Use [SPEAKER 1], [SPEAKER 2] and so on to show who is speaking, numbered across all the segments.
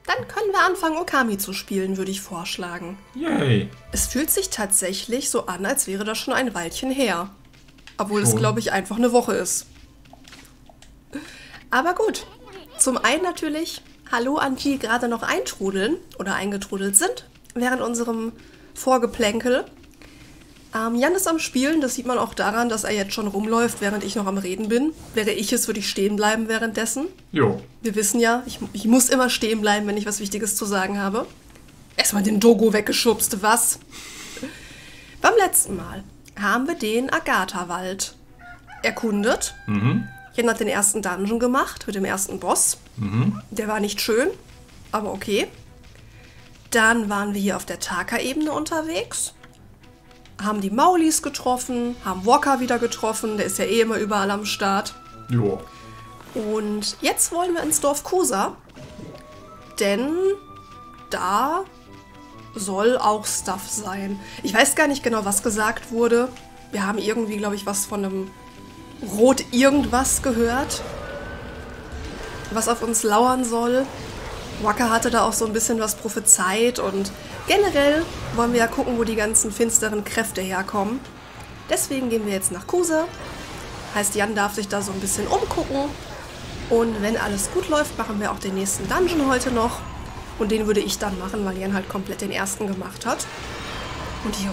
[SPEAKER 1] Dann können wir anfangen, Okami zu spielen, würde ich vorschlagen.
[SPEAKER 2] Yay.
[SPEAKER 1] Es fühlt sich tatsächlich so an, als wäre das schon ein Weilchen her. Obwohl es,
[SPEAKER 2] Schon.
[SPEAKER 1] glaube ich, einfach eine Woche ist. Aber gut. Zum einen natürlich Hallo an die gerade noch eintrudeln oder eingetrudelt sind, während unserem Vorgeplänkel. Jan ist am Spielen, das sieht man auch daran, dass er jetzt schon rumläuft, während ich noch am Reden bin. Wäre ich es, würde ich stehen bleiben währenddessen.
[SPEAKER 2] Jo.
[SPEAKER 1] Wir wissen ja, ich muss immer stehen bleiben, wenn ich was Wichtiges zu sagen habe. Erstmal den Dogo weggeschubst, was? Beim letzten Mal haben wir den Agatha-Wald erkundet. Jan hat den ersten Dungeon gemacht mit dem ersten Boss. Der war nicht schön, aber okay. Dann waren wir hier auf der Taka-Ebene unterwegs. Haben die Maulis getroffen, haben Walker wieder getroffen, der ist ja eh immer überall am Start.
[SPEAKER 2] Jo.
[SPEAKER 1] Und jetzt wollen wir ins Dorf Kusa, denn da soll auch Stuff sein. Ich weiß gar nicht genau, was gesagt wurde. Wir haben irgendwie, glaube ich, was von einem Rot-Irgendwas gehört, was auf uns lauern soll. Walker hatte da auch so ein bisschen was prophezeit und generell wollen wir ja gucken, wo die ganzen finsteren Kräfte herkommen. Deswegen gehen wir jetzt nach Kusa. Heißt, Jan darf sich da so ein bisschen umgucken. Und wenn alles gut läuft, machen wir auch den nächsten Dungeon heute noch. Und den würde ich dann machen, weil Jan halt komplett den ersten gemacht hat. Und ja.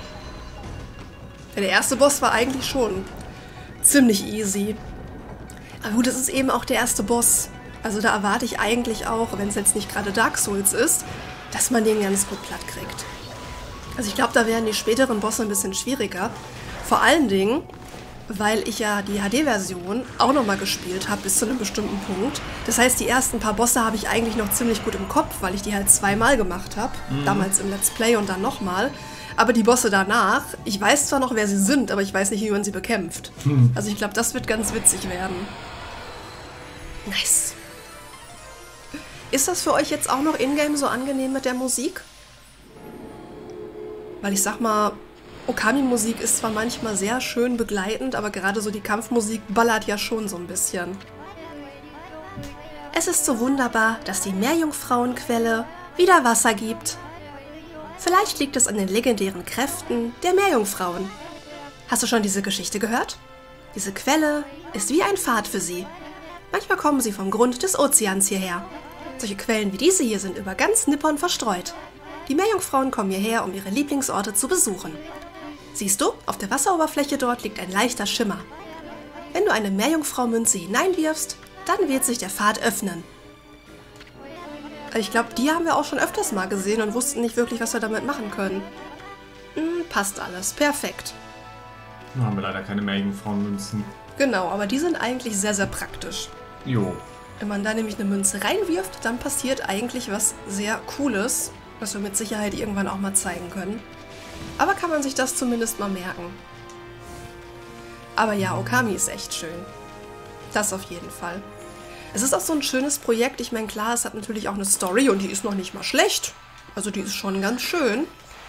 [SPEAKER 1] Der erste Boss war eigentlich schon ziemlich easy. Aber gut, das ist eben auch der erste Boss. Also da erwarte ich eigentlich auch, wenn es jetzt nicht gerade Dark Souls ist, dass man den ganz gut platt kriegt. Also ich glaube, da wären die späteren Bosse ein bisschen schwieriger. Vor allen Dingen, weil ich ja die HD-Version auch nochmal gespielt habe bis zu einem bestimmten Punkt. Das heißt, die ersten paar Bosse habe ich eigentlich noch ziemlich gut im Kopf, weil ich die halt zweimal gemacht habe. Damals im Let's Play und dann nochmal. Aber die Bosse danach, ich weiß zwar noch, wer sie sind, aber ich weiß nicht, wie man sie bekämpft. Also ich glaube, das wird ganz witzig werden. Nice. Ist das für euch jetzt auch noch in-game so angenehm mit der Musik? Weil ich sag mal, Okami-Musik ist zwar manchmal sehr schön begleitend, aber gerade so die Kampfmusik ballert ja schon so ein bisschen. Es ist so wunderbar, dass die Meerjungfrauenquelle wieder Wasser gibt. Vielleicht liegt es an den legendären Kräften der Meerjungfrauen. Hast du schon diese Geschichte gehört? Diese Quelle ist wie ein Pfad für sie. Manchmal kommen sie vom Grund des Ozeans hierher. Solche Quellen wie diese hier sind über ganz Nippon verstreut. Die Meerjungfrauen kommen hierher, um ihre Lieblingsorte zu besuchen. Siehst du, auf der Wasseroberfläche dort liegt ein leichter Schimmer. Wenn du eine Meerjungfrau-Münze hineinwirfst, dann wird sich der Pfad öffnen. Ich glaube, die haben wir auch schon öfters mal gesehen und wussten nicht wirklich, was wir damit machen können. Passt alles, perfekt.
[SPEAKER 2] Da haben wir leider keine Meerjungfrauenmünzen.
[SPEAKER 1] Genau, aber die sind eigentlich sehr, sehr praktisch.
[SPEAKER 2] Jo.
[SPEAKER 1] Wenn man da nämlich eine Münze reinwirft, dann passiert eigentlich was sehr Cooles, was wir mit Sicherheit irgendwann auch mal zeigen können. Aber kann man sich das zumindest mal merken. Aber ja, Okami ist echt schön. Das auf jeden Fall. Es ist auch so ein schönes Projekt. Ich meine, klar, es hat natürlich auch eine Story und die ist noch nicht mal schlecht. Also die ist schon ganz schön.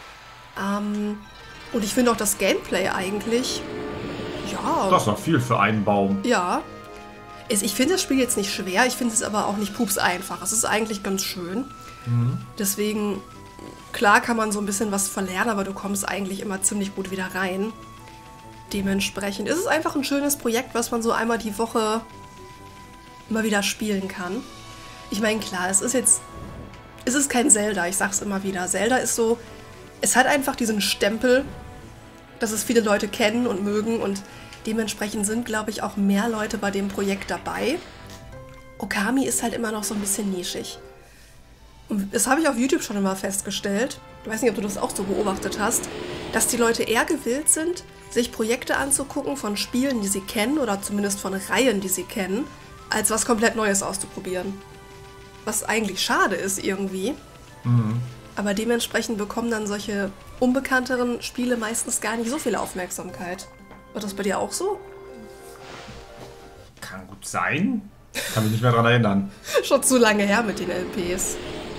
[SPEAKER 1] Und ich finde auch das Gameplay eigentlich, ja...
[SPEAKER 2] Das war viel für einen Baum.
[SPEAKER 1] Ja. Ich finde das Spiel jetzt nicht schwer, ich finde es aber auch nicht pups einfach. Es ist eigentlich ganz schön. Deswegen, klar kann man so ein bisschen was verlernen, aber du kommst eigentlich immer ziemlich gut wieder rein. Dementsprechend ist es einfach ein schönes Projekt, was man so einmal die Woche immer wieder spielen kann. Ich meine, klar, es ist kein Zelda, ich sag's immer wieder. Zelda ist so, es hat einfach diesen Stempel, dass es viele Leute kennen und mögen und dementsprechend sind, glaube ich, auch mehr Leute bei dem Projekt dabei. Okami ist halt immer noch so ein bisschen nischig. Und das habe ich auf YouTube schon immer festgestellt, ich weiß nicht, ob du das auch so beobachtet hast, dass die Leute eher gewillt sind, sich Projekte anzugucken von Spielen, die sie kennen oder zumindest von Reihen, die sie kennen, als was komplett Neues auszuprobieren. Was eigentlich schade ist irgendwie. Aber dementsprechend bekommen dann solche unbekannteren Spiele meistens gar nicht so viel Aufmerksamkeit. Wird das bei dir auch so?
[SPEAKER 2] Kann gut sein. Kann mich nicht mehr dran erinnern.
[SPEAKER 1] Schon zu lange her mit den LPs.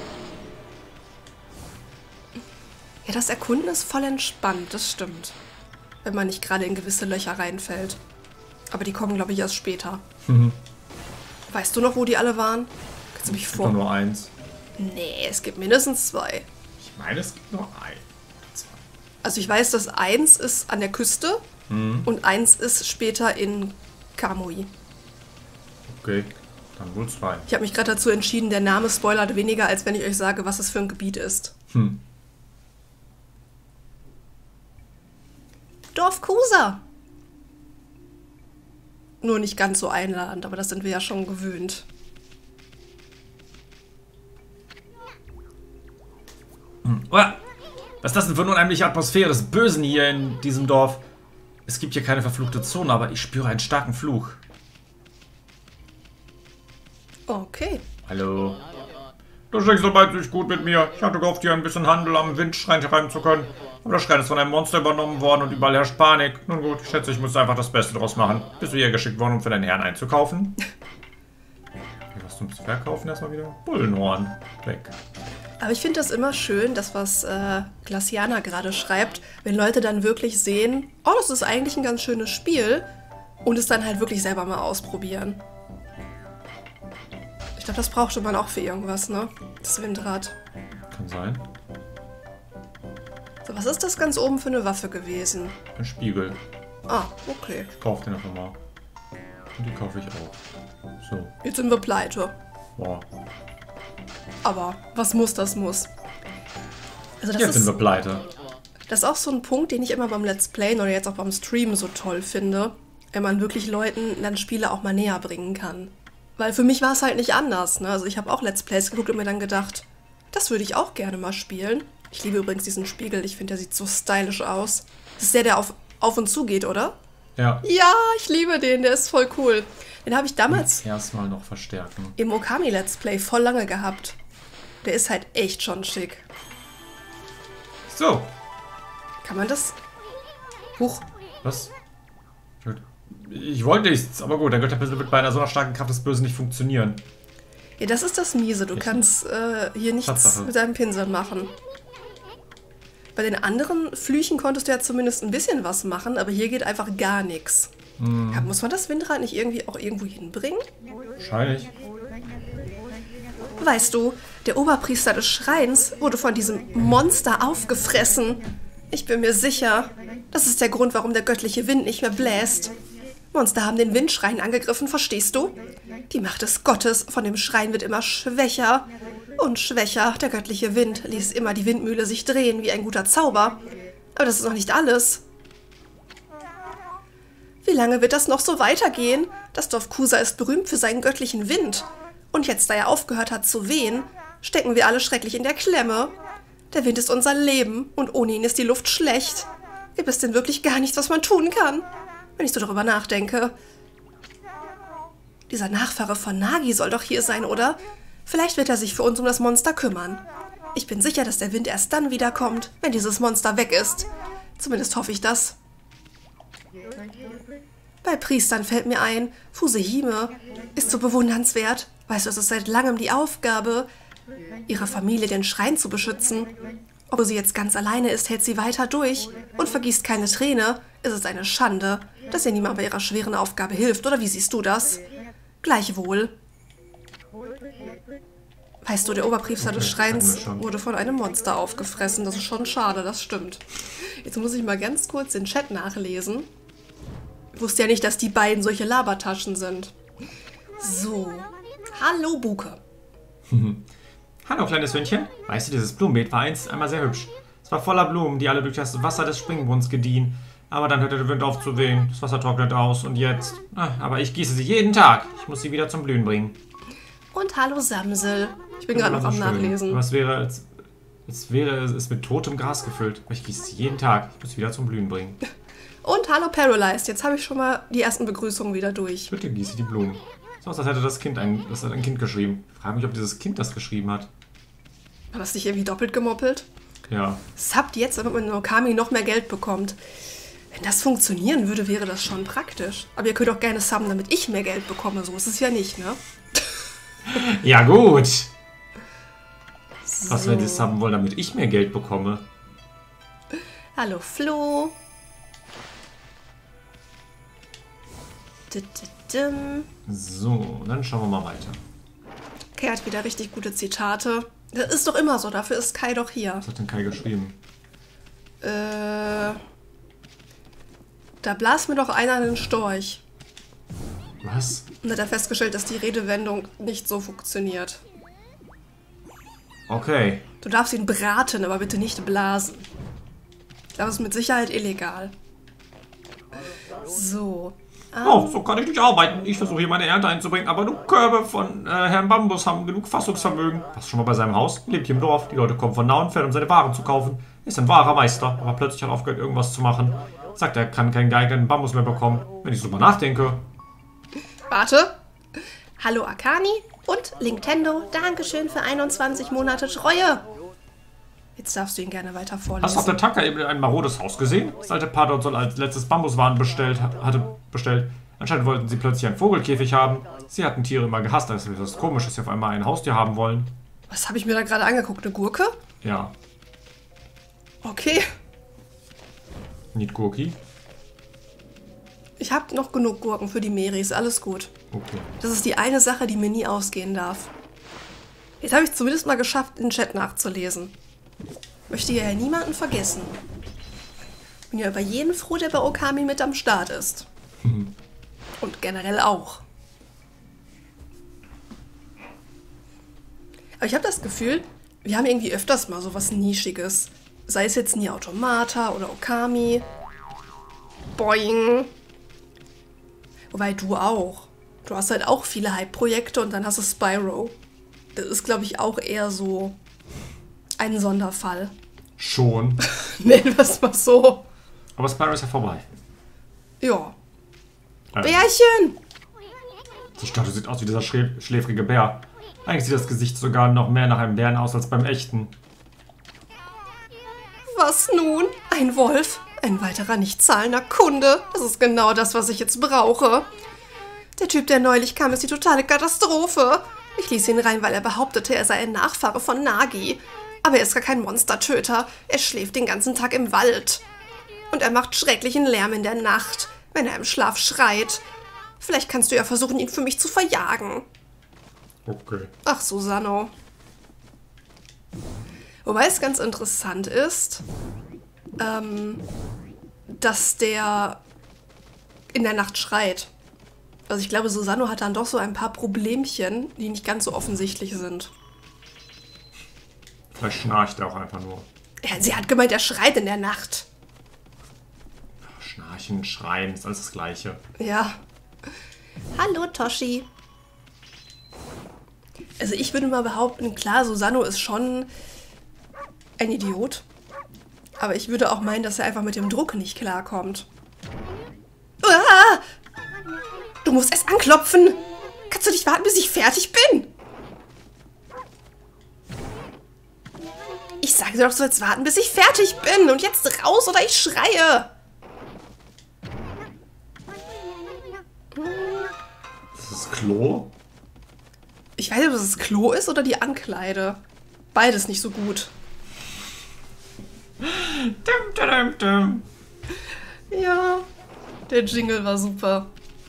[SPEAKER 1] Ja, das Erkunden ist voll entspannt, das stimmt. Wenn man nicht gerade in gewisse Löcher reinfällt. Aber die kommen, glaube ich, erst später. Weißt du noch, wo die alle waren? Kannst du mich
[SPEAKER 2] Nur eins.
[SPEAKER 1] Nee, es gibt mindestens 2.
[SPEAKER 2] Ich meine, es gibt nur ein. Zwei.
[SPEAKER 1] Also ich weiß, dass 1 ist an der Küste und 1 ist später in Kamui.
[SPEAKER 2] Okay, dann wohl 2.
[SPEAKER 1] Ich habe mich gerade dazu entschieden, der Name spoilert weniger, als wenn ich euch sage, was es für ein Gebiet ist. Dorf Kusa. Nur nicht ganz so einladend, aber das sind wir ja schon gewöhnt.
[SPEAKER 2] Was ist das denn für eine unheimliche Atmosphäre des Bösen hier in diesem Dorf? Es gibt hier keine verfluchte Zone, aber ich spüre einen starken Fluch.
[SPEAKER 1] Okay.
[SPEAKER 2] Hallo. Du sprichst soweit nicht gut mit mir. Ich hatte gehofft, hier ein bisschen Handel am Windschrein treiben zu können. Aber der Schrein ist von einem Monster übernommen worden und überall herrscht Panik. Nun gut, ich schätze, ich muss einfach das Beste draus machen. Bist du hier geschickt worden, um für deinen Herrn einzukaufen? Was zum Verkaufen erstmal wieder? Bullenhorn. Weg.
[SPEAKER 1] Aber ich finde das immer schön, das was Glaciana gerade schreibt, wenn Leute dann wirklich sehen, oh, das ist eigentlich ein ganz schönes Spiel und es dann halt wirklich selber mal ausprobieren. Ich glaube, das brauchte man auch für irgendwas, ne? Das Windrad.
[SPEAKER 2] Kann sein.
[SPEAKER 1] So, was ist das ganz oben für eine Waffe gewesen?
[SPEAKER 2] Ein Spiegel.
[SPEAKER 1] Ah, okay.
[SPEAKER 2] Ich kaufe den einfach mal. Und die kaufe ich auch. So.
[SPEAKER 1] Jetzt sind wir pleite.
[SPEAKER 2] Boah.
[SPEAKER 1] Aber was muss, das muss. Also das
[SPEAKER 2] Jetzt sind
[SPEAKER 1] ist,
[SPEAKER 2] wir pleite.
[SPEAKER 1] das ist auch so ein Punkt, den ich immer beim Let's Play oder jetzt auch beim Stream so toll finde, wenn man wirklich Leuten dann Spiele auch mal näher bringen kann. Weil für mich war es halt nicht anders, ne? Also ich habe auch Let's Plays geguckt und mir dann gedacht, das würde ich auch gerne mal spielen. Ich liebe übrigens diesen Spiegel, ich finde, der sieht so stylisch aus. Das ist der auf und zu geht, oder?
[SPEAKER 2] Ja.
[SPEAKER 1] Ja, ich liebe den, der ist voll cool. Den habe ich damals
[SPEAKER 2] Erstmal noch verstärken.
[SPEAKER 1] im Okami Let's Play voll lange gehabt. Der ist halt echt schon schick.
[SPEAKER 2] So.
[SPEAKER 1] Kann man das? Huch.
[SPEAKER 2] Was? Ich wollte nichts, aber gut, der Götterpinsel wird bei einer so einer starken Kraft des Bösen nicht funktionieren.
[SPEAKER 1] Ja, das ist das Miese. Du kannst hier nichts
[SPEAKER 2] Tatsache.
[SPEAKER 1] mit deinem Pinsel machen. Bei den anderen Flüchen konntest du ja zumindest ein bisschen was machen, aber hier geht einfach gar nichts. Ja, muss man das Windrad nicht irgendwie auch irgendwo hinbringen?
[SPEAKER 2] Wahrscheinlich.
[SPEAKER 1] Weißt du, der Oberpriester des Schreins wurde von diesem Monster aufgefressen. Ich bin mir sicher, das ist der Grund, warum der göttliche Wind nicht mehr bläst. Monster haben den Windschrein angegriffen, verstehst du? Die Macht des Gottes von dem Schrein wird immer schwächer und schwächer. Der göttliche Wind ließ immer die Windmühle sich drehen wie ein guter Zauber. Aber das ist noch nicht alles. Wie lange wird das noch so weitergehen? Das Dorf Kusa ist berühmt für seinen göttlichen Wind. Und jetzt, da er aufgehört hat zu wehen, stecken wir alle schrecklich in der Klemme. Der Wind ist unser Leben und ohne ihn ist die Luft schlecht. Gibt es denn wirklich gar nichts, was man tun kann? Wenn ich so darüber nachdenke. Dieser Nachfahre von Nagi soll doch hier sein, oder? Vielleicht wird er sich für uns um das Monster kümmern. Ich bin sicher, dass der Wind erst dann wiederkommt, wenn dieses Monster weg ist. Zumindest hoffe ich das. Bei Priestern fällt mir ein, Fusehime ist so bewundernswert. Weißt du, es ist seit langem die Aufgabe, ihrer Familie den Schrein zu beschützen. Ob sie jetzt ganz alleine ist, hält sie weiter durch und vergießt keine Träne. Ist es eine Schande, dass ihr niemand bei ihrer schweren Aufgabe hilft, oder wie siehst du das? Gleichwohl. Weißt du, der Oberpriester des Schreins wurde von einem Monster aufgefressen. Das ist schon schade, das stimmt. Jetzt muss ich mal ganz kurz den Chat nachlesen. Ich wusste ja nicht, dass die beiden solche Labertaschen sind. So. Hallo, Buke.
[SPEAKER 2] Hallo, kleines Hündchen. Weißt du, dieses Blumenbeet war einst einmal sehr hübsch. Es war voller Blumen, die alle durch das Wasser des Springbrunnens gediehen. Aber dann hörte der Wind auf zu wehen, das Wasser trocknet aus und jetzt... aber ich gieße sie jeden Tag. Ich muss sie wieder zum Blühen bringen.
[SPEAKER 1] Und hallo, Samsel. Ich bin gerade noch am Nachlesen.
[SPEAKER 2] Was wäre, als wäre es mit totem Gras gefüllt. Aber ich gieße sie jeden Tag. Ich muss sie wieder zum Blühen bringen.
[SPEAKER 1] Und hallo, Paralyzed. Jetzt habe ich schon mal die ersten Begrüßungen wieder durch.
[SPEAKER 2] Bitte gieße die Blumen. So, als hätte das hat ein Kind geschrieben. Ich frage mich, ob dieses Kind das geschrieben hat.
[SPEAKER 1] War das nicht irgendwie doppelt gemoppelt?
[SPEAKER 2] Ja.
[SPEAKER 1] Subbt jetzt, damit man in Okami noch mehr Geld bekommt. Wenn das funktionieren würde, wäre das schon praktisch. Aber ihr könnt auch gerne subben, damit ich mehr Geld bekomme. So ist es ja nicht, ne?
[SPEAKER 2] Ja, gut.
[SPEAKER 1] So.
[SPEAKER 2] Was, wenn sie subben wollen, damit ich mehr Geld bekomme?
[SPEAKER 1] Hallo, Flo.
[SPEAKER 2] So, dann schauen wir mal weiter.
[SPEAKER 1] Okay, hat wieder richtig gute Zitate. Das ist doch immer so, dafür ist Kai doch hier.
[SPEAKER 2] Was hat denn Kai geschrieben?
[SPEAKER 1] Da blas mir doch einer einen Storch.
[SPEAKER 2] Was?
[SPEAKER 1] Und hat er festgestellt, dass die Redewendung nicht so funktioniert.
[SPEAKER 2] Okay.
[SPEAKER 1] Du darfst ihn braten, aber bitte nicht blasen. Das ist mit Sicherheit illegal. So.
[SPEAKER 2] Oh, so kann ich nicht arbeiten. Ich versuche hier meine Ernte einzubringen, aber du Körbe von Herrn Bambus haben genug Fassungsvermögen. Warst du schon mal bei seinem Haus? Lebt hier im Dorf. Die Leute kommen von nah und fern, um seine Waren zu kaufen. Ist ein wahrer Meister, aber plötzlich hat er aufgehört, irgendwas zu machen. Sagt, er kann keinen geeigneten Bambus mehr bekommen. Wenn ich so mal nachdenke.
[SPEAKER 1] Warte. Hallo Akani und Nintendo. Dankeschön für 21 Monate Treue. Jetzt darfst du ihn gerne weiter vorlesen.
[SPEAKER 2] Hast du auf der Taka eben ein marodes Haus gesehen? Das alte Paar dort soll als letztes Bambuswaren hatte bestellt. Anscheinend wollten sie plötzlich einen Vogelkäfig haben. Sie hatten Tiere immer gehasst, das ist das komisch, dass sie auf einmal ein Haustier haben wollen.
[SPEAKER 1] Was habe ich mir da gerade angeguckt? Eine Gurke?
[SPEAKER 2] Ja.
[SPEAKER 1] Okay.
[SPEAKER 2] Nicht Gurki?
[SPEAKER 1] Ich habe noch genug Gurken für die Meris, alles gut.
[SPEAKER 2] Okay.
[SPEAKER 1] Das ist die eine Sache, die mir nie ausgehen darf. Jetzt habe ich zumindest mal geschafft, den Chat nachzulesen. Möchte ja niemanden vergessen. Bin ja über jeden froh, der bei Okami mit am Start ist. Und generell auch. Aber ich habe das Gefühl, wir haben irgendwie öfters mal so was Nischiges. Sei es jetzt Nier Automata oder Okami. Boing. Wobei du auch. Du hast halt auch viele Hype-Projekte und dann hast du Spyro. Das ist, glaube ich, auch eher so ein Sonderfall.
[SPEAKER 2] Schon.
[SPEAKER 1] Nennen wir es mal so.
[SPEAKER 2] Aber Spyro ist ja vorbei.
[SPEAKER 1] Ja. Bärchen!
[SPEAKER 2] Die Statue sieht aus wie dieser schläfrige Bär. Eigentlich sieht das Gesicht sogar noch mehr nach einem Bären aus als beim echten.
[SPEAKER 1] Was nun? Ein Wolf? Ein weiterer nicht zahlender Kunde? Das ist genau das, was ich jetzt brauche. Der Typ, der neulich kam, ist die totale Katastrophe. Ich ließ ihn rein, weil er behauptete, er sei ein Nachfahre von Nagi. Aber er ist gar kein Monstertöter. Er schläft den ganzen Tag im Wald. Und er macht schrecklichen Lärm in der Nacht, wenn er im Schlaf schreit. Vielleicht kannst du ja versuchen, ihn für mich zu verjagen.
[SPEAKER 2] Okay.
[SPEAKER 1] Ach, Susanno. Wobei es ganz interessant ist, dass der in der Nacht schreit. Also ich glaube, Susanno hat dann doch so ein paar Problemchen, die nicht ganz so offensichtlich sind.
[SPEAKER 2] Vielleicht schnarcht er auch einfach nur.
[SPEAKER 1] Ja, sie hat gemeint, er schreit in der Nacht.
[SPEAKER 2] Schnarchen, Schreien, ist alles das Gleiche.
[SPEAKER 1] Ja. Hallo, Toshi. Also ich würde mal behaupten, klar, Susanno ist schon ein Idiot. Aber ich würde auch meinen, dass er einfach mit dem Druck nicht klarkommt. Ah! Du musst erst anklopfen. Kannst du nicht warten, bis ich fertig bin? Ich sage dir doch, du sollst warten, bis ich fertig bin. Und jetzt raus oder ich schreie.
[SPEAKER 2] Ist das Klo?
[SPEAKER 1] Ich weiß nicht, ob das das Klo ist oder die Ankleide. Beides nicht so gut.
[SPEAKER 2] Dim, dim, dim.
[SPEAKER 1] Ja, der Jingle war super.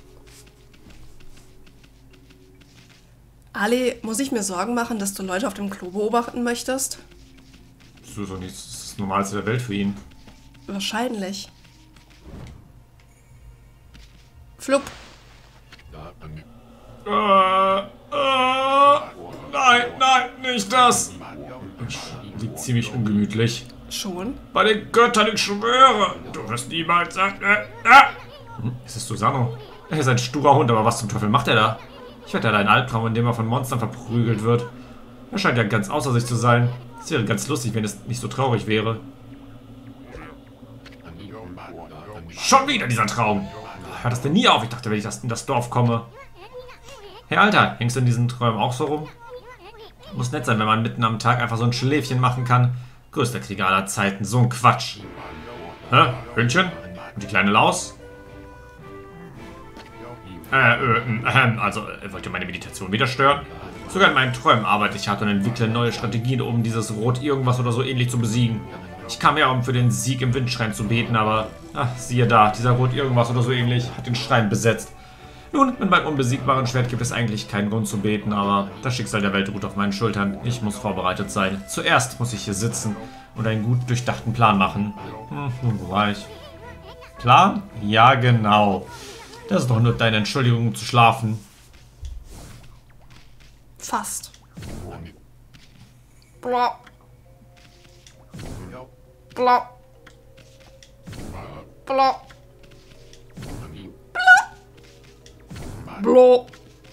[SPEAKER 1] Ali, muss ich mir Sorgen machen, dass du Leute auf dem Klo beobachten möchtest?
[SPEAKER 2] Das ist doch nicht das Normalste der Welt für ihn.
[SPEAKER 1] Wahrscheinlich. Flupp.
[SPEAKER 2] Nein, nicht das. Liegt ziemlich ungemütlich.
[SPEAKER 1] Schon?
[SPEAKER 2] Bei den Göttern, ich schwöre, du wirst niemals sagen. Ist es Susanno? Er ist ein sturer Hund, aber was zum Teufel macht er da? Ich wette, er hat einen Albtraum, in dem er von Monstern verprügelt wird. Er scheint ja ganz außer sich zu sein. Es wäre ganz lustig, wenn es nicht so traurig wäre. Schon wieder dieser Traum! Hört das denn nie auf? Ich dachte, wenn ich in das Dorf komme. Hey Alter, hängst du in diesen Träumen auch so rum? Muss nett sein, wenn man mitten am Tag einfach so ein Schläfchen machen kann. Größter Krieger aller Zeiten, so ein Quatsch. Hä? Hündchen? Und die kleine Laus? Also, wollt ihr meine Meditation wieder stören? Sogar in meinen Träumen arbeite ich hart und entwickle neue Strategien, um dieses Rot irgendwas oder so ähnlich zu besiegen. Ich kam ja, um für den Sieg im Windschrein zu beten, aber, siehe da, dieser Rot irgendwas oder so ähnlich hat den Schrein besetzt. Nun, mit meinem unbesiegbaren Schwert gibt es eigentlich keinen Grund zu beten, aber das Schicksal der Welt ruht auf meinen Schultern. Ich muss vorbereitet sein. Zuerst muss ich hier sitzen und einen gut durchdachten Plan machen. Wo war ich? Plan? Ja, genau. Das ist doch nur deine Entschuldigung, um zu schlafen.
[SPEAKER 1] Fast. Bla. Bla. Bla. Bla.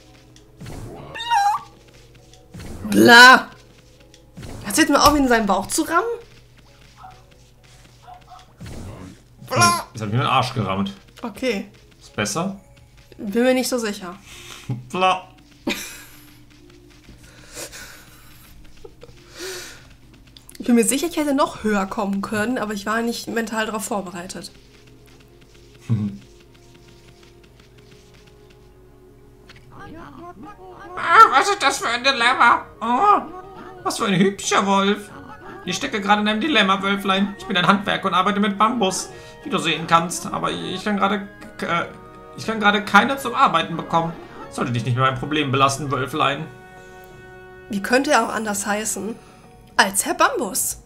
[SPEAKER 1] Bla. Hast du jetzt mal auf, in seinen Bauch zu rammen? Bla.
[SPEAKER 2] Das hat mir in den Arsch gerammt.
[SPEAKER 1] Okay.
[SPEAKER 2] Ist besser?
[SPEAKER 1] Bin mir nicht so sicher.
[SPEAKER 2] Bla.
[SPEAKER 1] Ich bin mir sicher, ich hätte noch höher kommen können, aber ich war nicht mental darauf vorbereitet.
[SPEAKER 2] Was ist das für ein Dilemma? Oh, was für ein hübscher Wolf. Ich stecke gerade in einem Dilemma, Wölflein. Ich bin ein Handwerker und arbeite mit Bambus, wie du sehen kannst. Aber ich kann gerade keine zum Arbeiten bekommen. Sollte dich nicht mit meinem Problem belasten, Wölflein.
[SPEAKER 1] Wie könnte er auch anders heißen als Herr Bambus?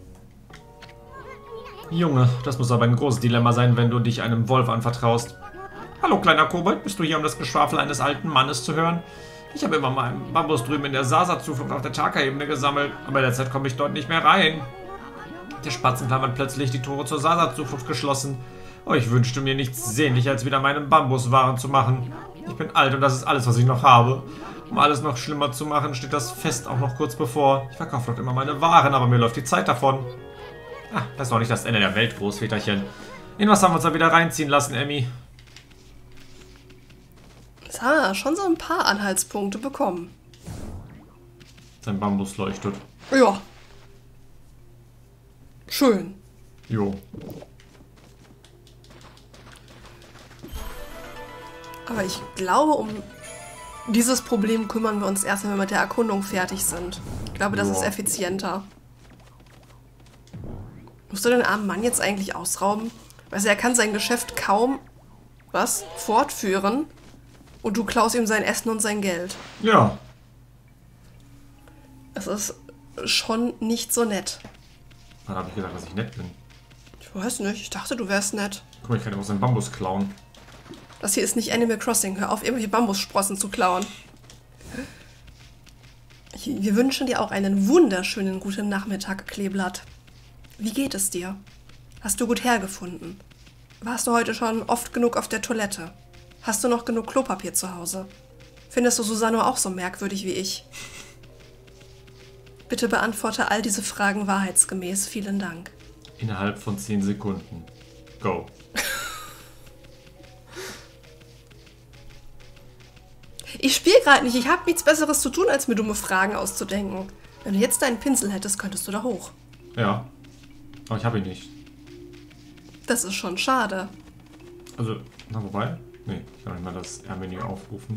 [SPEAKER 2] Junge, das muss aber ein großes Dilemma sein, wenn du dich einem Wolf anvertraust. Hallo, kleiner Kobold, bist du hier, um das Geschwafel eines alten Mannes zu hören? Ich habe immer meinen Bambus drüben in der Sasa-Zuflucht auf der Chaka-Ebene gesammelt, aber derzeit komme ich dort nicht mehr rein. Der Spatzenklam hat plötzlich die Tore zur Sasa-Zuflucht geschlossen. Oh, ich wünschte mir nichts sehnlicher, als wieder meinen Bambus wahren zu machen. Ich bin alt und das ist alles, was ich noch habe. Um alles noch schlimmer zu machen, steht das Fest auch noch kurz bevor. Ich verkaufe dort immer meine Waren, aber mir läuft die Zeit davon. Ah, das ist noch nicht das Ende der Welt, Großväterchen. In was haben wir uns da wieder reinziehen lassen, Emmy?
[SPEAKER 1] Jetzt haben wir schon so ein paar Anhaltspunkte bekommen.
[SPEAKER 2] Sein Bambus leuchtet.
[SPEAKER 1] Ja. Schön.
[SPEAKER 2] Jo.
[SPEAKER 1] Aber ich glaube, um dieses Problem kümmern wir uns erst, wenn wir mit der Erkundung fertig sind. Ich glaube, das ist effizienter. Musst du den armen Mann jetzt eigentlich ausrauben? Weißt du, er kann sein Geschäft kaum, fortführen und du klaust ihm sein Essen und sein Geld.
[SPEAKER 2] Ja.
[SPEAKER 1] Es ist schon nicht so nett.
[SPEAKER 2] Dann habe ich gedacht, dass ich nett bin.
[SPEAKER 1] Ich weiß nicht, ich dachte, du wärst nett.
[SPEAKER 2] Guck mal, ich kann ja auch seinen Bambus klauen.
[SPEAKER 1] Das hier ist nicht Animal Crossing. Hör auf, irgendwelche Bambussprossen zu klauen. Wir wünschen dir auch einen wunderschönen guten Nachmittag, Kleeblatt. Wie geht es dir? Hast du gut hergefunden? Warst du heute schon oft genug auf der Toilette? Hast du noch genug Klopapier zu Hause? Findest du Susanne auch so merkwürdig wie ich? Bitte beantworte all diese Fragen wahrheitsgemäß. Vielen Dank.
[SPEAKER 2] Innerhalb von 10 Sekunden. Go.
[SPEAKER 1] Ich spiele gerade nicht. Ich habe nichts Besseres zu tun, als mir dumme Fragen auszudenken. Wenn du jetzt deinen Pinsel hättest, könntest du da hoch.
[SPEAKER 2] Ja. Aber ich habe ihn nicht.
[SPEAKER 1] Das ist schon schade.
[SPEAKER 2] Also, na wobei? Nee, ich kann nicht mal das R-Menü aufrufen.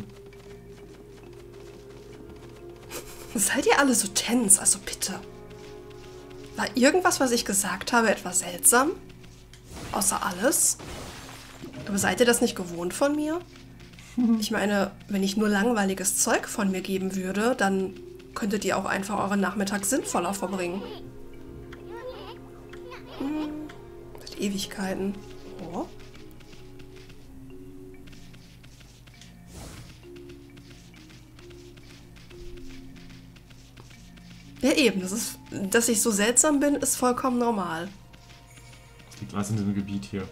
[SPEAKER 1] Seid ihr alle so tens? Also bitte. War irgendwas, was ich gesagt habe, etwas seltsam? Außer alles? Aber seid ihr das nicht gewohnt von mir? Ich meine, wenn ich nur langweiliges Zeug von mir geben würde, dann könntet ihr auch einfach euren Nachmittag sinnvoller verbringen. Seit Ewigkeiten. Oh. Ja eben, dass ich so seltsam bin, ist vollkommen normal.
[SPEAKER 2] Es liegt was in diesem Gebiet hier.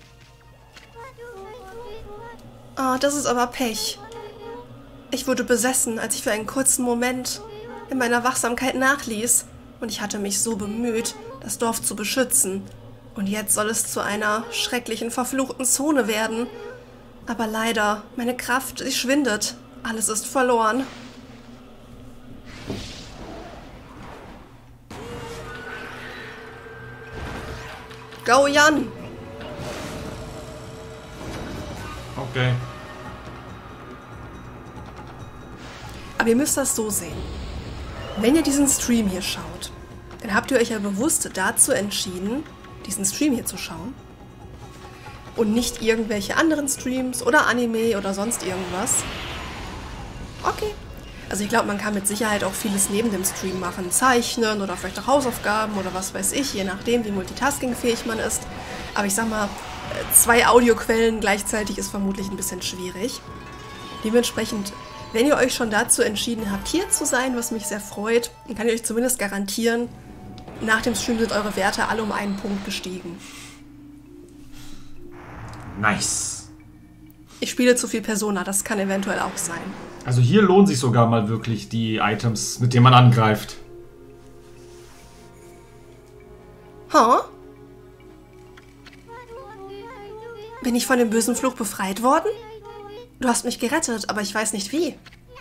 [SPEAKER 1] Ah, das ist aber Pech. Ich wurde besessen, als ich für einen kurzen Moment in meiner Wachsamkeit nachließ. Und ich hatte mich so bemüht, das Dorf zu beschützen. Und jetzt soll es zu einer schrecklichen, verfluchten Zone werden. Aber leider, meine Kraft, sie schwindet. Alles ist verloren. Go, Jan!
[SPEAKER 2] Okay.
[SPEAKER 1] Aber ihr müsst das so sehen. Wenn ihr diesen Stream hier schaut, dann habt ihr euch ja bewusst dazu entschieden, diesen Stream hier zu schauen, und nicht irgendwelche anderen Streams oder Anime oder sonst irgendwas. Okay. Also ich glaube, man kann mit Sicherheit auch vieles neben dem Stream machen. Zeichnen oder vielleicht auch Hausaufgaben oder was weiß ich, je nachdem, wie multitaskingfähig man ist. Aber ich sag mal, 2 Audioquellen gleichzeitig ist vermutlich ein bisschen schwierig. Dementsprechend, wenn ihr euch schon dazu entschieden habt, hier zu sein, was mich sehr freut, dann kann ich euch zumindest garantieren, nach dem Stream sind eure Werte alle um 1 Punkt gestiegen.
[SPEAKER 2] Nice.
[SPEAKER 1] Ich spiele zu viel Persona, das kann eventuell auch sein.
[SPEAKER 3] Also hier lohnen sich sogar mal wirklich die Items, mit denen man angreift.
[SPEAKER 1] Huh? Bin ich von dem bösen Fluch befreit worden? Du hast mich gerettet, aber ich weiß nicht wie.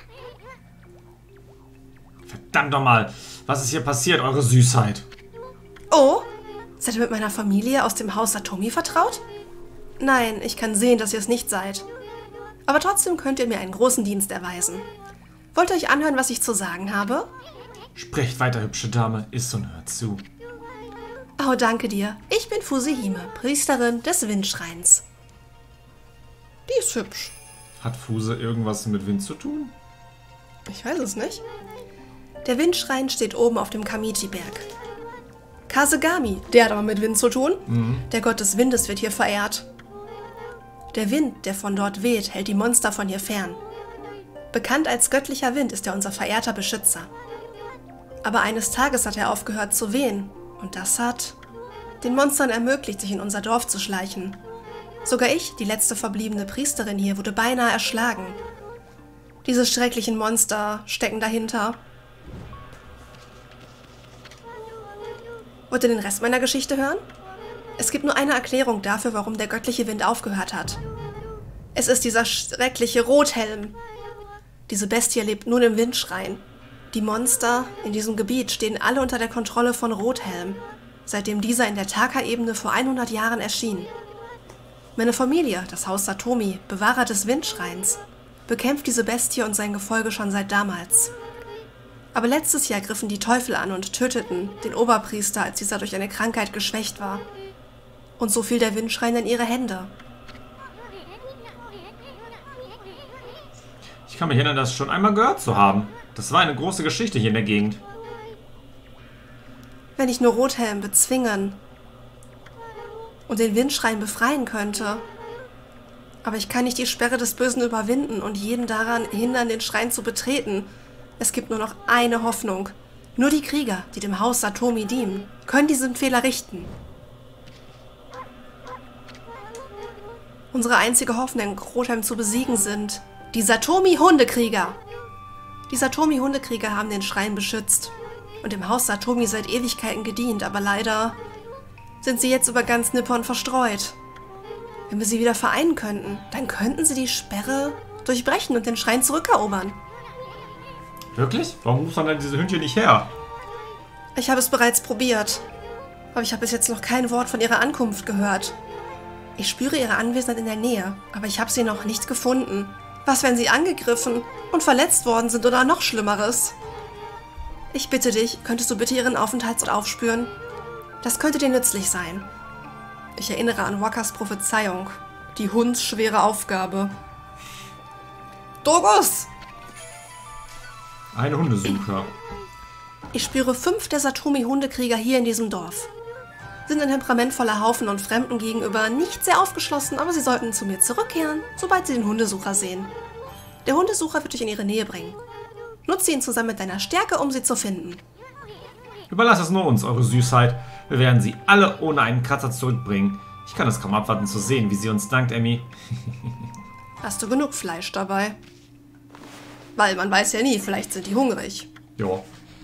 [SPEAKER 3] Verdammt nochmal, was ist hier passiert, eure Süßheit?
[SPEAKER 1] Oh? Seid ihr mit meiner Familie aus dem Haus Satomi vertraut? Nein, ich kann sehen, dass ihr es nicht seid. Aber trotzdem könnt ihr mir einen großen Dienst erweisen. Wollt ihr euch anhören, was ich zu sagen habe?
[SPEAKER 3] Sprecht weiter, hübsche Dame, isst und hört zu.
[SPEAKER 1] Oh, danke dir. Ich bin Fusehime, Priesterin des Windschreins. Die ist hübsch.
[SPEAKER 3] Hat Fuse irgendwas mit Wind zu tun?
[SPEAKER 1] Ich weiß es nicht. Der Windschrein steht oben auf dem Kamiti-Berg. Kasegami, der hat aber mit Wind zu tun. Der Gott des Windes wird hier verehrt. Der Wind, der von dort weht, hält die Monster von hier fern. Bekannt als göttlicher Wind ist er unser verehrter Beschützer. Aber eines Tages hat er aufgehört zu wehen. Und das hat den Monstern ermöglicht, sich in unser Dorf zu schleichen. Sogar ich, die letzte verbliebene Priesterin hier, wurde beinahe erschlagen. Diese schrecklichen Monster stecken dahinter. Wollt ihr den Rest meiner Geschichte hören? Es gibt nur eine Erklärung dafür, warum der göttliche Wind aufgehört hat. Es ist dieser schreckliche Rothelm. Diese Bestie lebt nun im Windschrein. Die Monster in diesem Gebiet stehen alle unter der Kontrolle von Rothelm, seitdem dieser in der Taka-Ebene vor 100 Jahren erschien. Meine Familie, das Haus Satomi, Bewahrer des Windschreins, bekämpft diese Bestie und sein Gefolge schon seit damals. Aber letztes Jahr griffen die Teufel an und töteten den Oberpriester, als dieser durch eine Krankheit geschwächt war. Und so fiel der Windschrein in ihre Hände.
[SPEAKER 3] Ich kann mich erinnern, das schon einmal gehört zu haben. Das war eine große Geschichte hier in der Gegend.
[SPEAKER 1] Wenn ich nur Rothelm bezwingen und den Windschrein befreien könnte. Aber ich kann nicht die Sperre des Bösen überwinden und jeden daran hindern, den Schrein zu betreten. Es gibt nur noch eine Hoffnung. Nur die Krieger, die dem Haus Satomi dienen, können diesen Fehler richten. Unsere einzige Hoffnung, Rothelm zu besiegen, sind die Satomi-Hundekrieger. Die Satomi-Hundekrieger haben den Schrein beschützt und dem Haus Satomi seit Ewigkeiten gedient, aber leider sind sie jetzt über ganz Nippon verstreut. Wenn wir sie wieder vereinen könnten, dann könnten sie die Sperre durchbrechen und den Schrein zurückerobern.
[SPEAKER 3] Wirklich? Warum ruft man denn diese Hündchen nicht her?
[SPEAKER 1] Ich habe es bereits probiert, aber ich habe bis jetzt noch kein Wort von ihrer Ankunft gehört. Ich spüre ihre Anwesenheit in der Nähe, aber ich habe sie noch nicht gefunden. Was, wenn sie angegriffen und verletzt worden sind oder noch Schlimmeres? Ich bitte dich, könntest du bitte ihren Aufenthaltsort aufspüren? Das könnte dir nützlich sein. Ich erinnere an Wakas Prophezeiung. Die hundsschwere Aufgabe. Dogus!
[SPEAKER 3] Ein Hundesucher.
[SPEAKER 1] Ich spüre 5 der Satomi-Hundekrieger hier in diesem Dorf. Sind ein temperamentvoller Haufen und Fremden gegenüber nicht sehr aufgeschlossen, aber sie sollten zu mir zurückkehren, sobald sie den Hundesucher sehen. Der Hundesucher wird dich in ihre Nähe bringen. Nutze ihn zusammen mit deiner Stärke, um sie zu finden.
[SPEAKER 3] Überlasst es nur uns, eure Süßheit. Wir werden sie alle ohne einen Kratzer zurückbringen. Ich kann es kaum abwarten zu sehen, wie sie uns dankt, Emmy.
[SPEAKER 1] Hast du genug Fleisch dabei? Weil man weiß ja nie, vielleicht sind die hungrig.
[SPEAKER 3] Ja.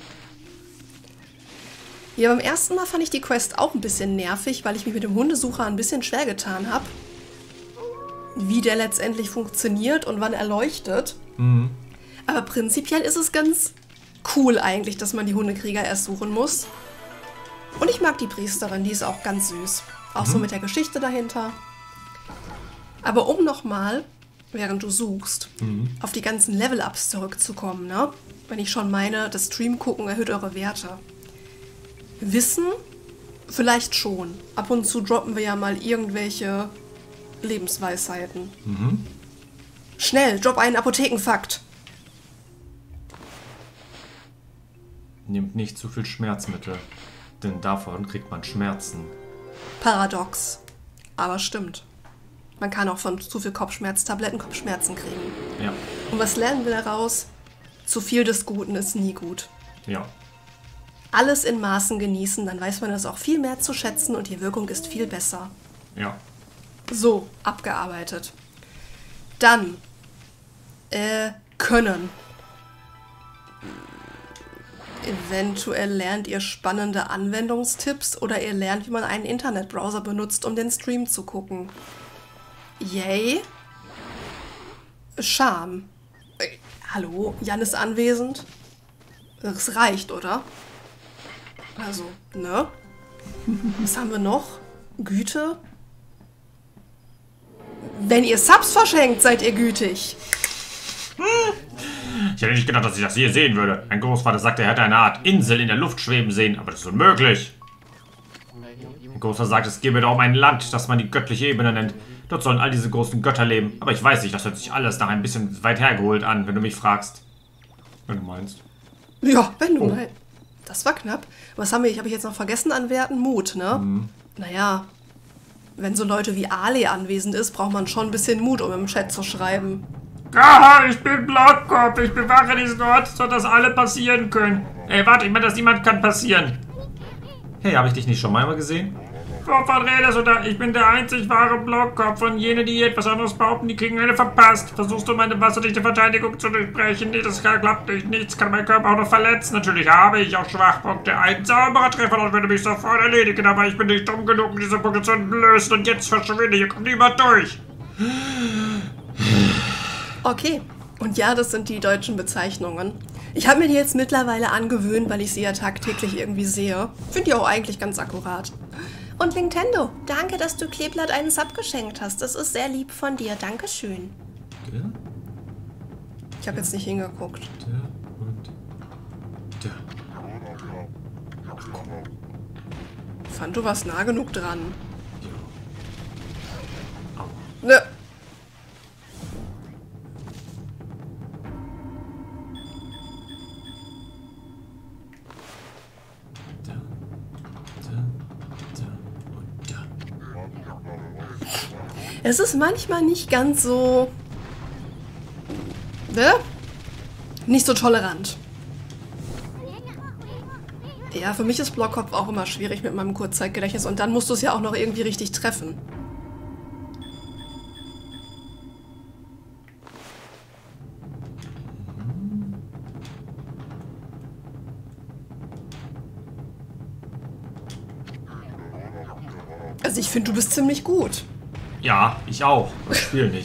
[SPEAKER 1] Ja, beim ersten Mal fand ich die Quest auch ein bisschen nervig, weil ich mich mit dem Hundesucher ein bisschen schwer getan habe. Wie der letztendlich funktioniert und wann er leuchtet. Mhm. Aber prinzipiell ist es ganz cool eigentlich, dass man die Hundekrieger erst suchen muss. Und ich mag die Priesterin, die ist auch ganz süß. Auch so mit der Geschichte dahinter. Aber um nochmal, während du suchst, auf die ganzen Level-Ups zurückzukommen, ne? Wenn ich schon meine, das Stream gucken erhöht eure Werte. Wissen? Vielleicht schon. Ab und zu droppen wir ja mal irgendwelche Lebensweisheiten. Schnell, drop einen Apothekenfakt.
[SPEAKER 3] Nehmt nicht zu viel Schmerzmittel, denn davon kriegt man Schmerzen.
[SPEAKER 1] Paradox. Aber stimmt. Man kann auch von zu viel Kopfschmerztabletten Kopfschmerzen kriegen.
[SPEAKER 3] Ja.
[SPEAKER 1] Und was lernen wir daraus? Zu viel des Guten ist nie gut.
[SPEAKER 3] Ja.
[SPEAKER 1] Alles in Maßen genießen, dann weiß man das auch viel mehr zu schätzen und die Wirkung ist viel besser.
[SPEAKER 3] Ja.
[SPEAKER 1] So, abgearbeitet. Dann, Können. Eventuell lernt ihr spannende Anwendungstipps oder ihr lernt, wie man einen Internetbrowser benutzt, um den Stream zu gucken. Yay. Charme. Hallo, Jan ist anwesend. Das reicht, oder? Also, ne? Was haben wir noch? Güte? Wenn ihr Subs verschenkt, seid ihr gütig.
[SPEAKER 3] Ich hätte nicht gedacht, dass ich das hier sehen würde. Mein Großvater sagte, er hätte eine Art Insel in der Luft schweben sehen, aber das ist unmöglich. Mein Großvater sagt, es gebe da um ein Land, das man die göttliche Ebene nennt. Dort sollen all diese großen Götter leben. Aber ich weiß nicht, das hört sich alles nach ein bisschen weit hergeholt an, wenn du mich fragst. Wenn du meinst.
[SPEAKER 1] Ja, wenn du meinst. Das war knapp. Was habe ich jetzt noch vergessen an Werten? Mut, ne? Naja, wenn so Leute wie Ale anwesend ist, braucht man schon ein bisschen Mut, um im Chat zu schreiben.
[SPEAKER 3] Ah, ich bin Blockkopf. Ich bewache diesen Ort, sodass alle passieren können. Ey, warte, ich meine, dass niemand kann passieren. Hey, habe ich dich nicht schon mal gesehen? Wovon redest du da? Ich bin der einzig wahre Blockkopf und jene, die etwas anderes behaupten, die kriegen eine verpasst. Versuchst du meine wasserdichte Verteidigung zu durchbrechen? Nee, das klappt nicht. Nichts kann meinen Körper auch noch verletzen. Natürlich habe ich auch Schwachpunkte. Ein sauberer Treffer dort würde mich sofort erledigen, aber ich bin nicht dumm genug, um diese Punkte zu entblößen und jetzt verschwinde. Hier kommt niemand durch.
[SPEAKER 1] Okay, und ja, das sind die deutschen Bezeichnungen. Ich habe mir die jetzt mittlerweile angewöhnt, weil ich sie ja tagtäglich irgendwie sehe. Finde die auch eigentlich ganz akkurat. Und Nintendo, danke, dass du Kleeblatt einen Sub geschenkt hast. Das ist sehr lieb von dir. Dankeschön.
[SPEAKER 3] Der,
[SPEAKER 1] Ich habe jetzt nicht hingeguckt.
[SPEAKER 3] der und der.
[SPEAKER 1] Fand, du warst nah genug dran.
[SPEAKER 3] Ja. Aua.
[SPEAKER 1] Ne.
[SPEAKER 3] Der, der und der.
[SPEAKER 1] Es ist manchmal nicht ganz so... Ne? Nicht so tolerant. Ja, für mich ist Blockkopf auch immer schwierig mit meinem Kurzzeitgedächtnis und dann musst du es ja auch noch irgendwie richtig treffen. Also ich finde, du bist ziemlich gut.
[SPEAKER 3] Ja, ich auch. Das Spiel nicht.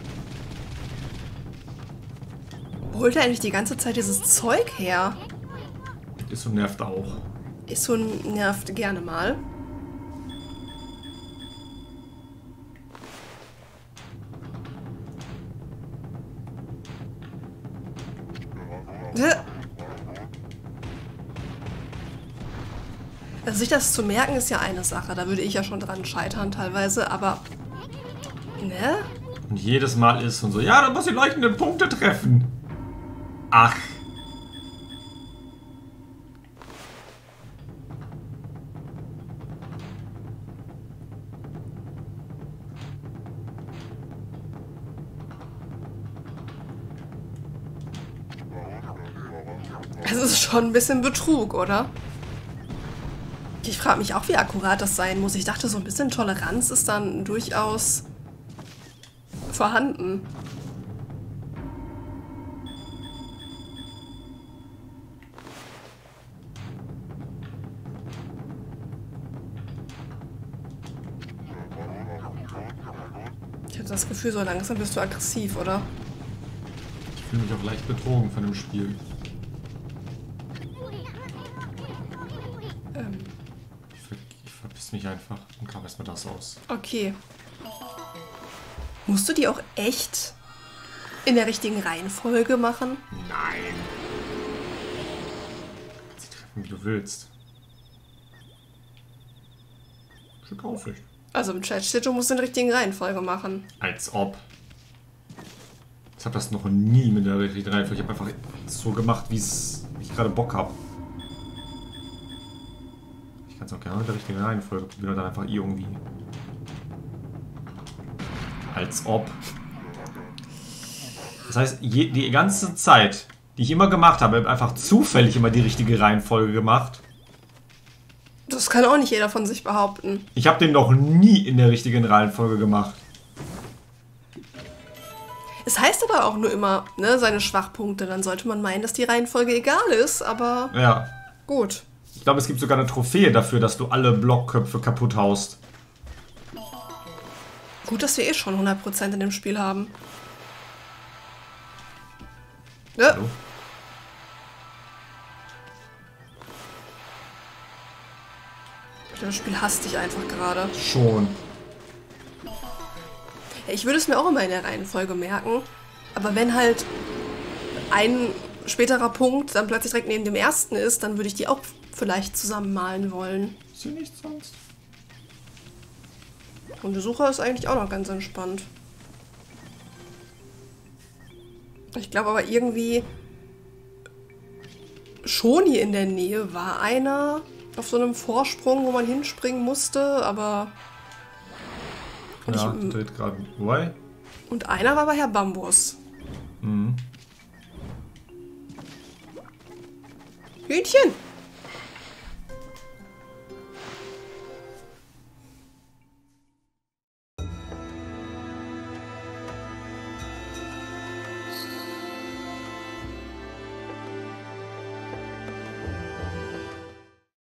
[SPEAKER 1] Wo holt er eigentlich die ganze Zeit dieses Zeug her?
[SPEAKER 3] Ist so nervt auch.
[SPEAKER 1] Ist so nervt gerne mal. Also sich das zu merken ist ja eine Sache. Da würde ich ja schon dran scheitern teilweise, aber... Ne?
[SPEAKER 3] Und jedes Mal ist und so, ja, du musst die leuchtenden Punkte treffen. Ach.
[SPEAKER 1] Es ist schon ein bisschen Betrug, oder? Ich frage mich auch, wie akkurat das sein muss. Ich dachte, so ein bisschen Toleranz ist dann durchaus vorhanden. Ich habe das Gefühl, so langsam bist du aggressiv, oder?
[SPEAKER 3] Ich fühle mich auch leicht betrogen von dem Spiel. Ich verpiss mich einfach und kam erstmal das aus.
[SPEAKER 1] Okay. Musst du die auch echt in der richtigen Reihenfolge machen?
[SPEAKER 3] Nein. Sie treffen, wie du willst. Stück Aussicht.
[SPEAKER 1] Also im Chat steht, du musst den richtigen Reihenfolge machen.
[SPEAKER 3] Als ob. Ich habe das noch nie mit der richtigen Reihenfolge. Ich habe einfach so gemacht, wie ich gerade Bock habe. Ich kann es auch gerne mit der richtigen Reihenfolge probieren oder dann einfach irgendwie. Als ob. Das heißt, die ganze Zeit, die ich immer gemacht habe, habe einfach zufällig immer die richtige Reihenfolge gemacht.
[SPEAKER 1] Das kann auch nicht jeder von sich behaupten.
[SPEAKER 3] Ich habe den noch nie in der richtigen Reihenfolge gemacht.
[SPEAKER 1] Es heißt aber auch nur immer, ne, seine Schwachpunkte. Dann sollte man meinen, dass die Reihenfolge egal ist, aber
[SPEAKER 3] Ja.
[SPEAKER 1] gut.
[SPEAKER 3] Ich glaube, es gibt sogar eine Trophäe dafür, dass du alle Blockköpfe kaputt haust.
[SPEAKER 1] Gut, dass wir eh schon 100% in dem Spiel haben. Ja.
[SPEAKER 3] Hallo?
[SPEAKER 1] Das Spiel hasst dich einfach gerade.
[SPEAKER 3] Schon.
[SPEAKER 1] Ja, ich würde es mir auch immer in der Reihenfolge merken. Aber wenn halt ein späterer Punkt dann plötzlich direkt neben dem ersten ist, dann würde ich die auch vielleicht zusammenmalen wollen.
[SPEAKER 3] Ist hier nichts sonst?
[SPEAKER 1] Und der Sucher ist eigentlich auch noch ganz entspannt. Ich glaube aber irgendwie schon hier in der Nähe war einer auf so einem Vorsprung, wo man hinspringen musste, aber... Und,
[SPEAKER 3] Ja, der dreht gerade. Wobei?
[SPEAKER 1] und einer war bei Herr Bambus.
[SPEAKER 3] Mhm.
[SPEAKER 1] Hühnchen!